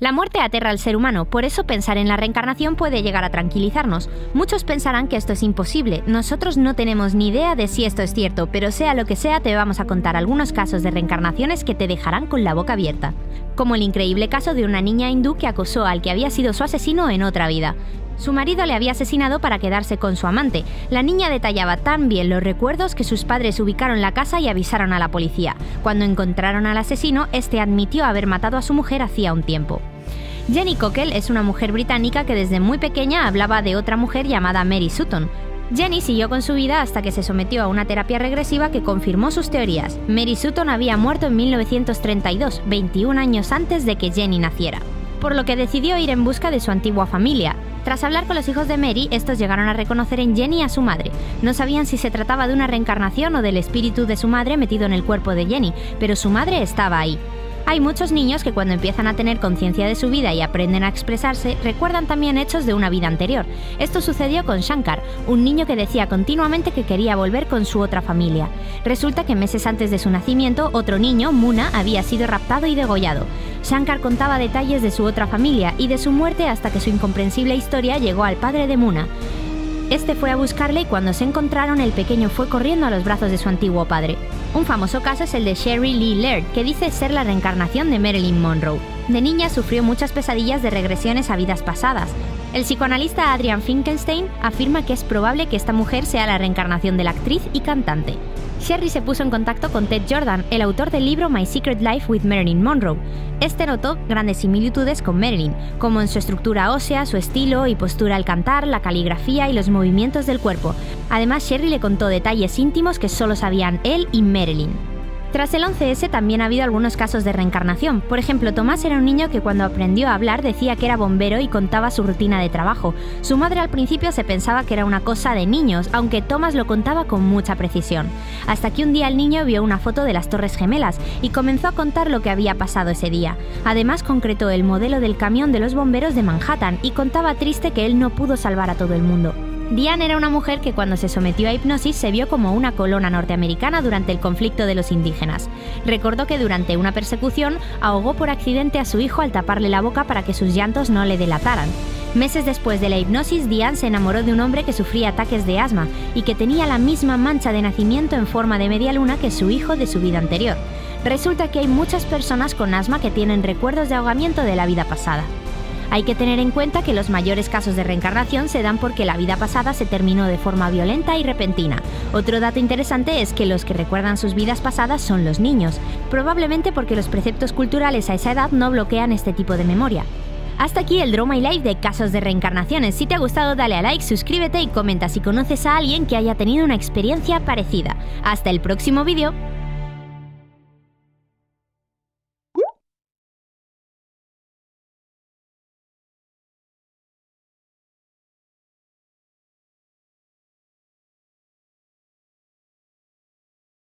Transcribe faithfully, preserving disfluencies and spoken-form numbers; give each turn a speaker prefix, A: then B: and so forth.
A: La muerte aterra al ser humano, por eso pensar en la reencarnación puede llegar a tranquilizarnos. Muchos pensarán que esto es imposible, nosotros no tenemos ni idea de si esto es cierto, pero sea lo que sea, te vamos a contar algunos casos de reencarnaciones que te dejarán con la boca abierta. Como el increíble caso de una niña hindú que acosó al que había sido su asesino en otra vida. Su marido le había asesinado para quedarse con su amante. La niña detallaba tan bien los recuerdos que sus padres ubicaron la casa y avisaron a la policía. Cuando encontraron al asesino, este admitió haber matado a su mujer hacía un tiempo. Jenny Cockell es una mujer británica que desde muy pequeña hablaba de otra mujer llamada Mary Sutton. Jenny siguió con su vida hasta que se sometió a una terapia regresiva que confirmó sus teorías. Mary Sutton había muerto en mil novecientos treinta y dos, veintiún años antes de que Jenny naciera, por lo que decidió ir en busca de su antigua familia. Tras hablar con los hijos de Mary, estos llegaron a reconocer en Jenny a su madre. No sabían si se trataba de una reencarnación o del espíritu de su madre metido en el cuerpo de Jenny, pero su madre estaba ahí. Hay muchos niños que cuando empiezan a tener conciencia de su vida y aprenden a expresarse, recuerdan también hechos de una vida anterior. Esto sucedió con Shankar, un niño que decía continuamente que quería volver con su otra familia. Resulta que meses antes de su nacimiento, otro niño, Muna, había sido raptado y degollado. Shankar contaba detalles de su otra familia y de su muerte hasta que su incomprensible historia llegó al padre de Muna. Este fue a buscarle y cuando se encontraron, el pequeño fue corriendo a los brazos de su antiguo padre. Un famoso caso es el de Sherry Lee Laird, que dice ser la reencarnación de Marilyn Monroe. De niña sufrió muchas pesadillas de regresiones a vidas pasadas. El psicoanalista Adrian Finkelstein afirma que es probable que esta mujer sea la reencarnación de la actriz y cantante. Sherry se puso en contacto con Ted Jordan, el autor del libro My Secret Life with Marilyn Monroe. Este notó grandes similitudes con Marilyn, como en su estructura ósea, su estilo y postura al cantar, la caligrafía y los movimientos del cuerpo. Además, Sherry le contó detalles íntimos que solo sabían él y Marilyn. Tras el once ese también ha habido algunos casos de reencarnación. Por ejemplo, Tomás era un niño que cuando aprendió a hablar decía que era bombero y contaba su rutina de trabajo. Su madre al principio se pensaba que era una cosa de niños, aunque Tomás lo contaba con mucha precisión. Hasta que un día el niño vio una foto de las Torres Gemelas y comenzó a contar lo que había pasado ese día. Además concretó el modelo del camión de los bomberos de Manhattan y contaba triste que él no pudo salvar a todo el mundo. Diane era una mujer que cuando se sometió a hipnosis se vio como una colona norteamericana durante el conflicto de los indígenas. Recordó que durante una persecución ahogó por accidente a su hijo al taparle la boca para que sus llantos no le delataran. Meses después de la hipnosis, Diane se enamoró de un hombre que sufría ataques de asma y que tenía la misma mancha de nacimiento en forma de media luna que su hijo de su vida anterior. Resulta que hay muchas personas con asma que tienen recuerdos de ahogamiento de la vida pasada. Hay que tener en cuenta que los mayores casos de reencarnación se dan porque la vida pasada se terminó de forma violenta y repentina. Otro dato interesante es que los que recuerdan sus vidas pasadas son los niños, probablemente porque los preceptos culturales a esa edad no bloquean este tipo de memoria. Hasta aquí el Draw My Life de casos de reencarnaciones. Si te ha gustado, dale a like, suscríbete y comenta si conoces a alguien que haya tenido una experiencia parecida. Hasta el próximo vídeo.